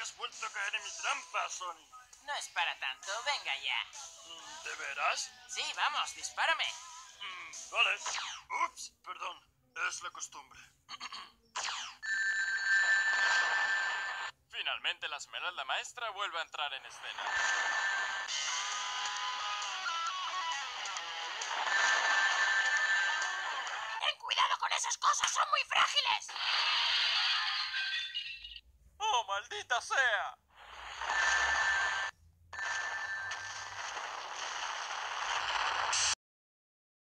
que has vuelto a caer en mi trampa, Sony. No es para tanto, venga ya. ¿De veras? Sí, vamos, dispárame. Vale. Ups, perdón. Es la costumbre. Finalmente la Esmeralda Maestra vuelve a entrar en escena. ¡Ten cuidado con esas cosas! ¡Son muy frágiles! ¡Oh, maldita sea!